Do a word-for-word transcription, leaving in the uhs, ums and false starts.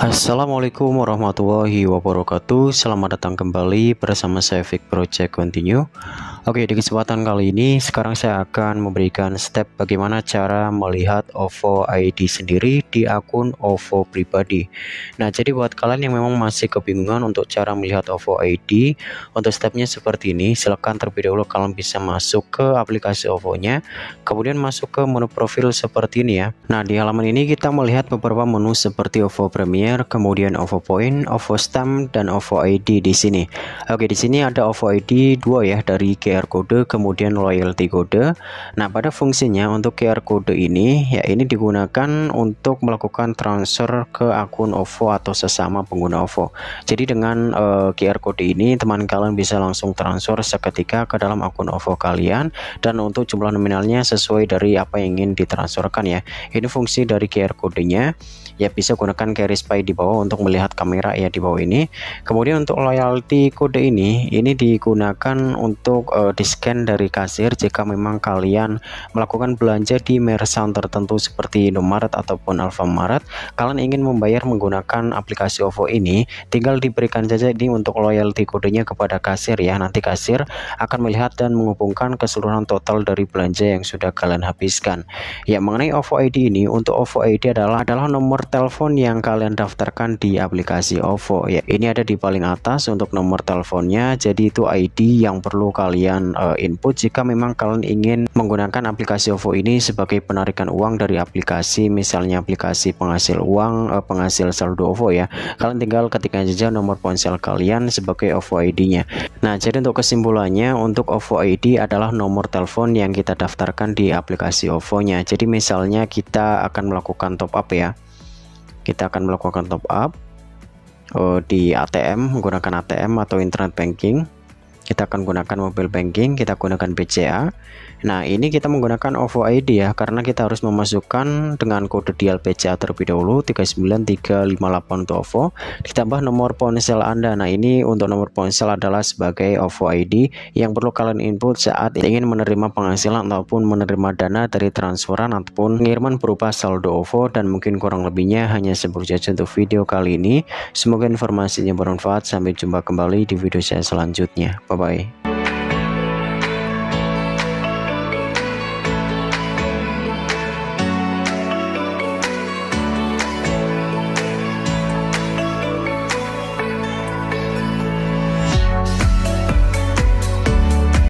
Assalamualaikum warahmatullahi wabarakatuh. Selamat datang kembali bersama saya Vic Project Continue. Oke, di kesempatan kali ini sekarang saya akan memberikan step bagaimana cara melihat O V O I D sendiri di akun O V O pribadi. Nah, jadi buat kalian yang memang masih kebingungan untuk cara melihat O V O I D, untuk stepnya seperti ini. Silahkan terlebih dahulu kalian bisa masuk ke aplikasi O V O-nya, kemudian masuk ke menu profil seperti ini ya. Nah, di halaman ini kita melihat beberapa menu seperti O V O Premier, kemudian O V O Point, O V O Stamp, dan O V O I D di sini. Oke, di sini ada O V O I D dua ya, dari Q R code kemudian loyalty code. Nah, pada fungsinya untuk Q R code ini ya, ini digunakan untuk melakukan transfer ke akun O V O atau sesama pengguna O V O. Jadi dengan uh, Q R code ini teman kalian bisa langsung transfer seketika ke dalam akun O V O kalian, dan untuk jumlah nominalnya sesuai dari apa yang ingin ditransferkan ya. Ini fungsi dari Q R code-nya. Ya, bisa gunakan carry spy di bawah untuk melihat kamera ya di bawah ini. Kemudian untuk loyalty code ini ini digunakan untuk uh, di-scan dari kasir jika memang kalian melakukan belanja di merchant tertentu seperti Indomaret ataupun Alfamart. Kalian ingin membayar menggunakan aplikasi O V O ini, tinggal diberikan saja ini untuk loyalty kodenya kepada kasir ya. Nanti kasir akan melihat dan menghubungkan keseluruhan total dari belanja yang sudah kalian habiskan. Ya, mengenai O V O I D ini, untuk O V O I D adalah adalah nomor telepon yang kalian daftarkan di aplikasi O V O ya. Ini ada di paling atas untuk nomor teleponnya. Jadi itu I D yang perlu kalian uh, input jika memang kalian ingin menggunakan aplikasi O V O ini sebagai penarikan uang dari aplikasi, misalnya aplikasi penghasil uang, uh, penghasil saldo O V O ya. Kalian tinggal ketikkan saja nomor ponsel kalian sebagai O V O I D-nya. Nah, jadi untuk kesimpulannya, untuk O V O I D adalah nomor telepon yang kita daftarkan di aplikasi O V O-nya. Jadi misalnya kita akan melakukan top up ya. Kita akan melakukan top up uh, di A T M, menggunakan A T M atau internet banking. Kita akan gunakan mobile banking, kita gunakan B C A. Nah, ini kita menggunakan O V O I D ya, karena kita harus memasukkan dengan kode dial B C A terlebih dahulu tiga sembilan tiga lima delapan untuk O V O, ditambah nomor ponsel Anda. Nah, ini untuk nomor ponsel adalah sebagai O V O I D yang perlu kalian input saat ingin menerima penghasilan ataupun menerima dana dari transferan ataupun pengiriman berupa saldo O V O. Dan mungkin kurang lebihnya hanya seperti saja untuk video kali ini. Semoga informasinya bermanfaat. Sampai jumpa kembali di video saya selanjutnya. Bye bye.